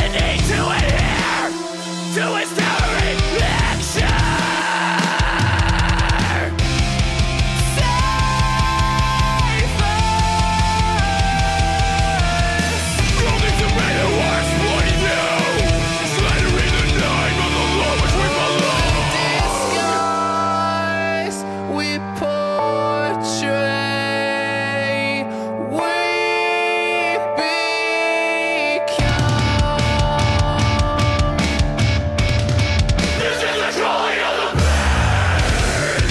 need to adhere to his towering action. Save us! Buildings have made it worse for you. Slandering the name of the Lord which we belong. Disguise, we portray, we become. This is the calling of the beast.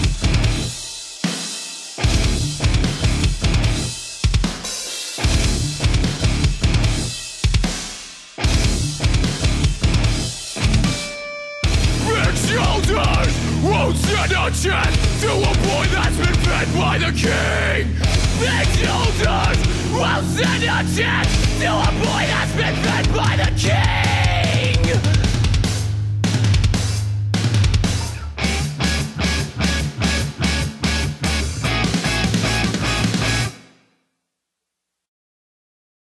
Big shoulders won't stand a chance to a boy that's been fed by the king. Big shoulders won't stand a chance to a boy that's been fed by the king.